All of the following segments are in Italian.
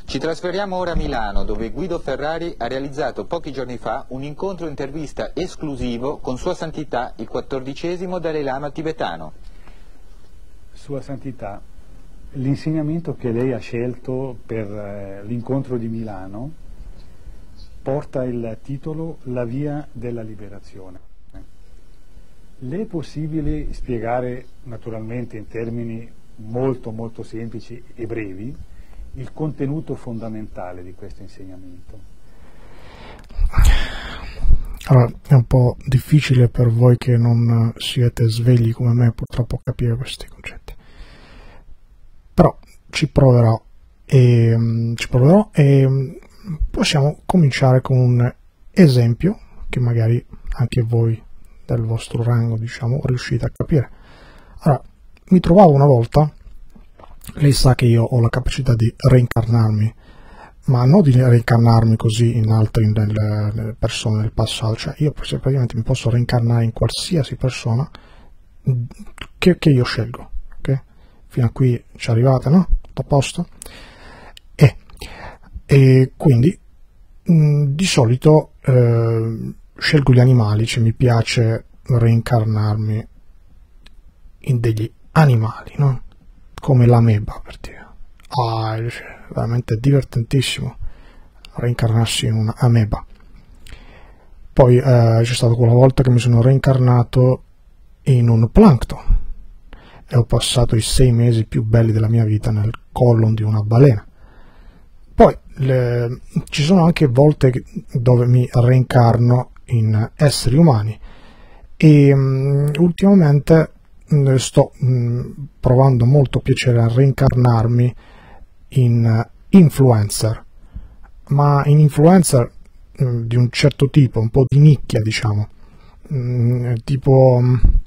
Ci trasferiamo ora a Milano, dove Guido Ferrari ha realizzato pochi giorni fa un incontro intervista esclusivo con Sua Santità, il 14° Dalai Lama tibetano. Sua Santità, l'insegnamento che lei ha scelto per l'incontro di Milano porta il titolo La via della liberazione. Le è possibile spiegare, naturalmente in termini molto semplici e brevi, il contenuto fondamentale di questo insegnamento? Allora, è un po' difficile per voi che non siete svegli come me purtroppo capire questi concetti, però ci proverò e possiamo cominciare con un esempio che magari anche voi del vostro rango, diciamo, riuscite a capire. Allora, mi trovavo una volta, lei sa che io ho la capacità di reincarnarmi, ma non di reincarnarmi così in altre nelle persone del passato, cioè io praticamente mi posso reincarnare in qualsiasi persona che io scelgo, ok? Fino a qui ci arrivate, no? Tutto a posto? E quindi di solito scelgo gli animali, cioè mi piace reincarnarmi in degli animali, no? Come l'ameba, per dire. È veramente divertentissimo reincarnarsi in una ameba. Poi c'è stata quella volta che mi sono reincarnato in un plankton e ho passato i 6 mesi più belli della mia vita nel colon di una balena. Poi ci sono anche volte dove mi reincarno in esseri umani e ultimamente sto provando molto piacere a reincarnarmi in influencer, ma in influencer di un certo tipo, un po' di nicchia, diciamo, tipo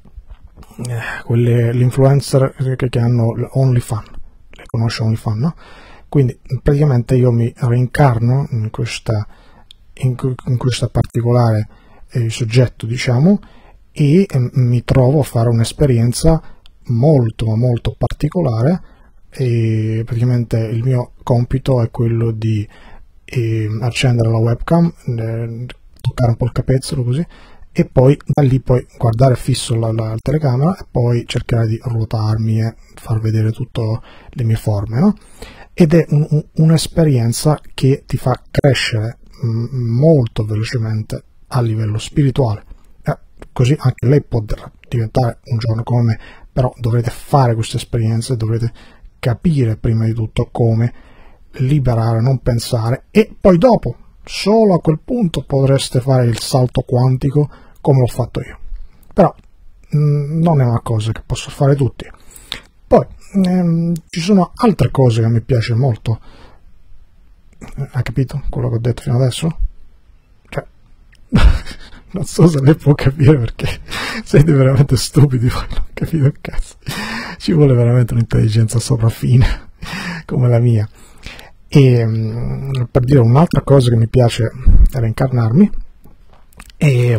le influencer che hanno OnlyFans, le conosce OnlyFans, no? Quindi praticamente io mi reincarno in questa particolare soggetto, diciamo, e mi trovo a fare un'esperienza molto particolare e praticamente il mio compito è quello di accendere la webcam, toccare un po' il capezzolo così e poi da lì poi guardare fisso la telecamera e poi cercare di ruotarmi e far vedere tutte le mie forme, no? Ed è un'esperienza che ti fa crescere molto velocemente a livello spirituale. Così anche lei potrà diventare un giorno come me, però dovrete fare queste esperienze, dovrete capire prima di tutto come liberare, non pensare, e poi dopo, solo a quel punto potreste fare il salto quantico come l'ho fatto io. Però non è una cosa che posso fare tutti. Poi ci sono altre cose che mi piace molto. Ha capito quello che ho detto fino adesso? Cioè, non so se lei può capire perché siete veramente stupidi, voi non capite un cazzo. Ci vuole veramente un'intelligenza sopraffina come la mia. E per dire un'altra cosa che mi piace reincarnarmi è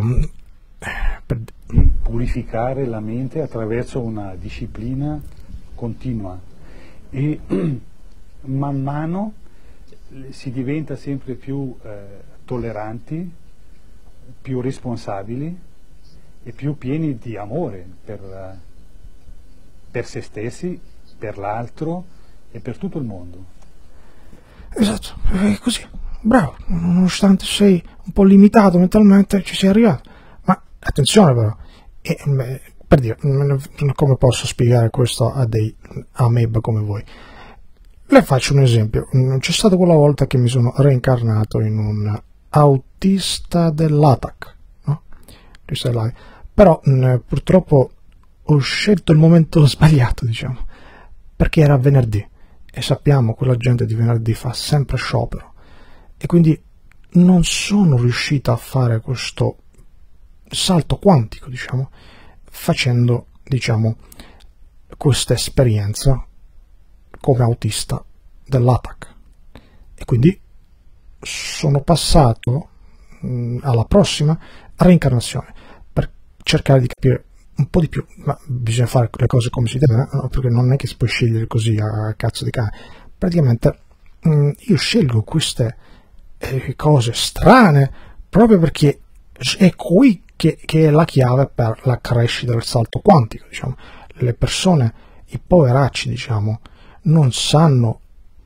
purificare la mente attraverso una disciplina continua e man mano si diventa sempre più tolleranti, più responsabili e più pieni di amore per se stessi, per l'altro e per tutto il mondo. Esatto, è così, bravo, nonostante sei un po' limitato mentalmente ci sei arrivato, ma attenzione però, per dire, come posso spiegare questo a dei ameba come voi? Le faccio un esempio, c'è stata quella volta che mi sono reincarnato in un autista dell'ATAC, no? Però purtroppo ho scelto il momento sbagliato, diciamo, perché era venerdì e sappiamo che la gente di venerdì fa sempre sciopero e quindi non sono riuscito a fare questo salto quantico, diciamo, facendo, diciamo, questa esperienza come autista dell'ATAC e quindi sono passato alla prossima reincarnazione per cercare di capire un po' di più, ma bisogna fare le cose come si deve, no? Perché non è che si può scegliere così a cazzo di cane. Praticamente io scelgo queste cose strane proprio perché è qui che è la chiave per la crescita del salto quantico, diciamo. Le persone, i poveracci, diciamo, non sanno.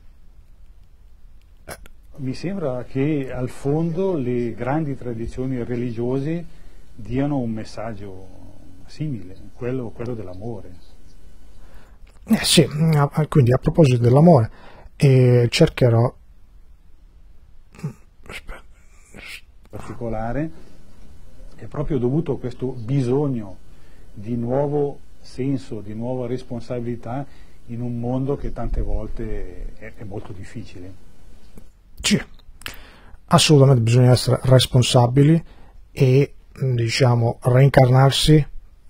Mi sembra che al fondo le grandi tradizioni religiose diano un messaggio simile, quello dell'amore. Sì, quindi a proposito dell'amore, cercherò In particolare è proprio dovuto a questo bisogno di nuovo senso, di nuova responsabilità in un mondo che tante volte è molto difficile. sì, assolutamente bisogna essere responsabili e, diciamo, reincarnarsi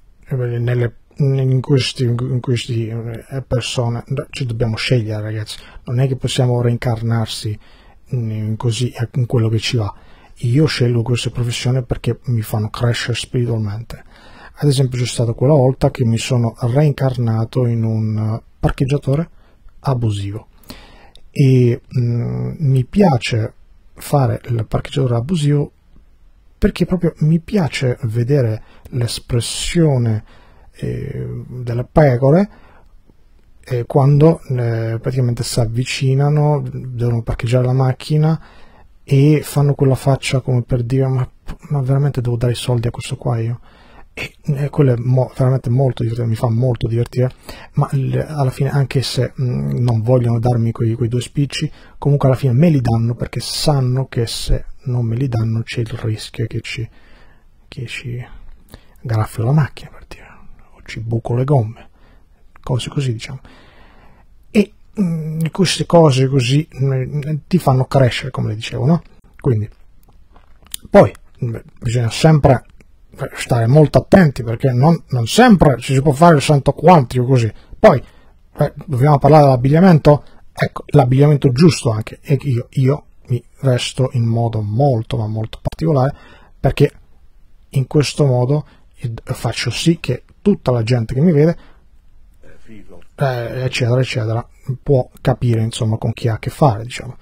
in questi persone. Ci dobbiamo scegliere, ragazzi, non è che possiamo reincarnarsi così in quello che ci va. Io scelgo queste professioni perché mi fanno crescere spiritualmente. Ad esempio, c'è stata quella volta che mi sono reincarnato in un parcheggiatore abusivo e mi piace fare il parcheggiatore abusivo perché proprio mi piace vedere l'espressione delle pecore quando praticamente si avvicinano, devono parcheggiare la macchina e fanno quella faccia come per dire ma veramente devo dare i soldi a questo qua io. E quello è veramente molto divertente, mi fa molto divertire, ma alla fine, anche se non vogliono darmi quei 2 spicci, comunque alla fine me li danno perché sanno che se non me li danno c'è il rischio che ci graffio la macchina, per dire, o ci buco le gomme, cose così, diciamo. E queste cose così ti fanno crescere, come le dicevo, no? Quindi poi bisogna sempre stare molto attenti perché non sempre ci si può fare il santo quantico così. Poi dobbiamo parlare dell'abbigliamento. Ecco, l'abbigliamento giusto anche, e io mi vesto in modo molto ma molto particolare perché in questo modo faccio sì che tutta la gente che mi vede eccetera eccetera può capire, insomma, con chi ha a che fare, diciamo.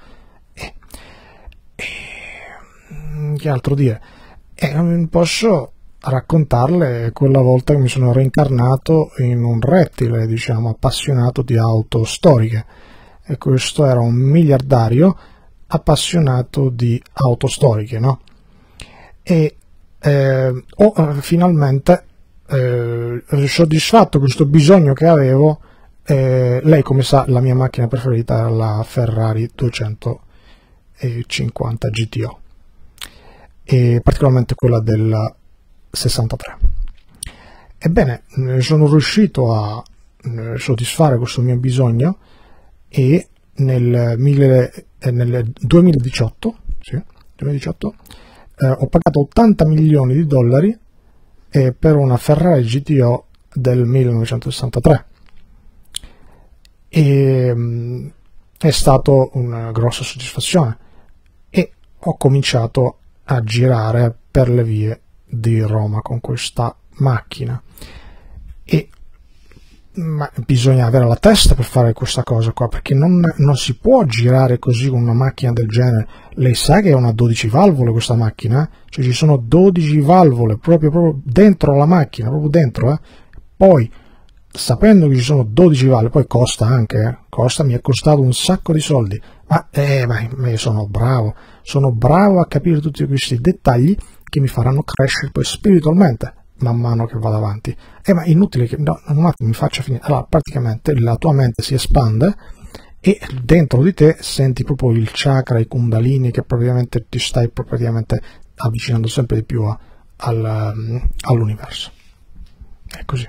Che altro dire? Posso raccontarle quella volta che mi sono reincarnato in un rettile, diciamo, appassionato di auto storiche, e questo era un miliardario appassionato di auto storiche, no? E ho finalmente soddisfatto questo bisogno che avevo. Lei, come sa, la mia macchina preferita era la Ferrari 250 GTO, e particolarmente quella del 63. Ebbene, sono riuscito a soddisfare questo mio bisogno e nel 2018, sì, 2018 ho pagato 80 milioni di dollari per una Ferrari GTO del 1963 e è stato una grossa soddisfazione e ho cominciato a girare per le vie di Roma con questa macchina ma bisogna avere la testa per fare questa cosa qua, perché non si può girare così con una macchina del genere. Lei sa che è una 12 valvole questa macchina? Cioè ci sono 12 valvole proprio dentro la macchina, proprio dentro, Poi, sapendo che ci sono 12 valvole, poi costa anche, mi è costato un sacco di soldi, ma io sono bravo a capire tutti questi dettagli che mi faranno crescere poi spiritualmente man mano che vado avanti. Ma è inutile che un attimo mi faccia finire. Allora, praticamente la tua mente si espande e dentro di te senti proprio il chakra, i kundalini, che praticamente ti stai praticamente avvicinando sempre di più all'universo. È così.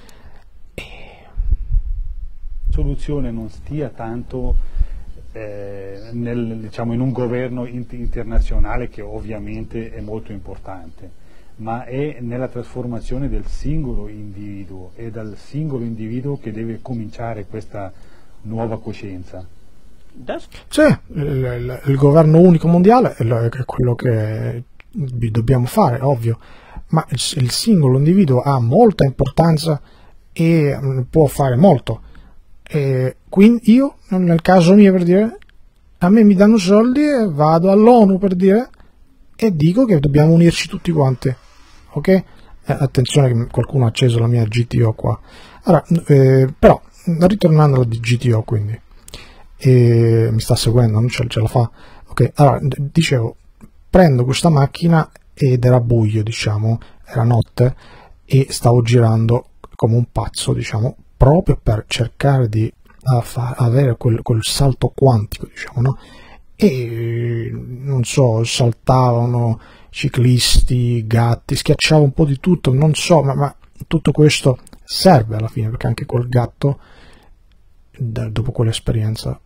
La soluzione non stia tanto diciamo, in un governo internazionale, che ovviamente è molto importante, ma è nella trasformazione del singolo individuo. È dal singolo individuo che deve cominciare questa nuova coscienza. Sì, il governo unico mondiale è quello che dobbiamo fare, ovvio, ma il singolo individuo ha molta importanza e può fare molto. E quindi io, nel caso mio, per dire, A me mi danno soldi e vado all'ONU, per dire, e dico che dobbiamo unirci tutti quanti, ok? Attenzione che qualcuno ha acceso la mia GTO qua. Allora, però, ritornando alla GTO, quindi, mi sta seguendo, non ce la fa? Ok, allora, dicevo, prendo questa macchina ed era buio, diciamo, era notte, e stavo girando come un pazzo, diciamo, proprio per cercare di avere quel salto quantico, diciamo, no? E non so, saltavano ciclisti, gatti, schiacciava un po' di tutto, non so, ma tutto questo serve alla fine, perché anche quel gatto, dopo quell'esperienza...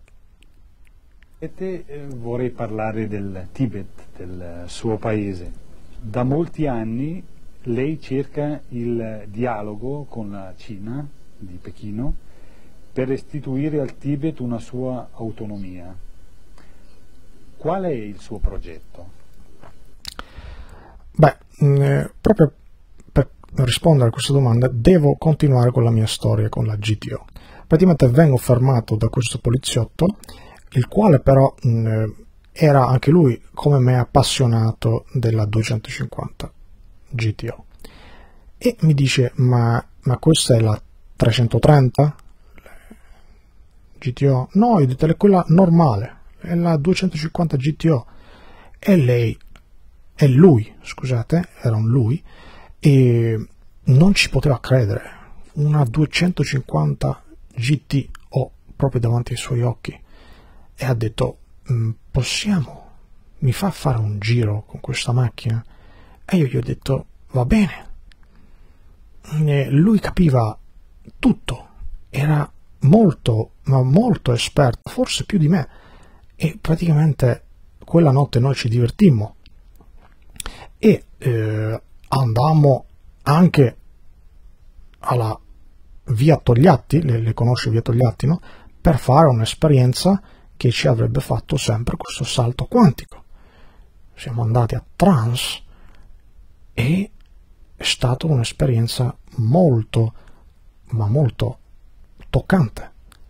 Vorrei parlare del Tibet, del suo paese. Da molti anni lei cerca il dialogo con la Cina di Pechino per restituire al Tibet una sua autonomia. Qual è il suo progetto? Beh, proprio per rispondere a questa domanda devo continuare con la mia storia con la GTO. Praticamente vengo fermato da questo poliziotto, il quale però era anche lui come me appassionato della 250 GTO, e mi dice ma questa è la 330 GTO? No, io dico, è quella normale, è la 250 GTO. E lui, scusate, era un lui, e non ci poteva credere, una 250 GTO proprio davanti ai suoi occhi, e ha detto mi fa fare un giro con questa macchina? E io gli ho detto va bene. E lui capiva tutto, era molto, ma molto esperto, forse più di me, e praticamente quella notte noi ci divertimmo e andammo anche alla via Togliatti, le conosci via Togliatti, no? Per fare un'esperienza che ci avrebbe fatto sempre questo salto quantico. Siamo andati a Trans e è stata un'esperienza molto, ma molto toccante.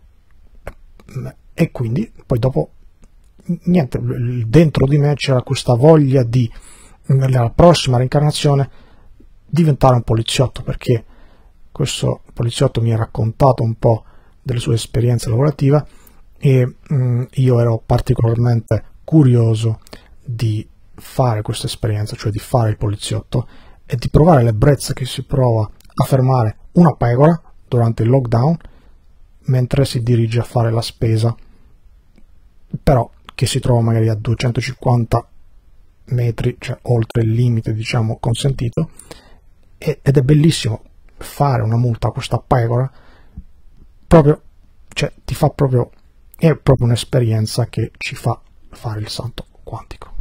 E quindi poi dopo niente, dentro di me c'era questa voglia di, nella prossima reincarnazione, diventare un poliziotto, perché questo poliziotto mi ha raccontato un po' delle sue esperienze lavorative e io ero particolarmente curioso di fare questa esperienza, cioè di fare il poliziotto e di provare l'ebbrezza che si prova a fermare una pecora durante il lockdown mentre si dirige a fare la spesa, però che si trova magari a 250 metri, cioè oltre il limite, diciamo, consentito, ed è bellissimo fare una multa a questa pecora, proprio, cioè ti fa proprio, è proprio un'esperienza che ci fa fare il salto quantico.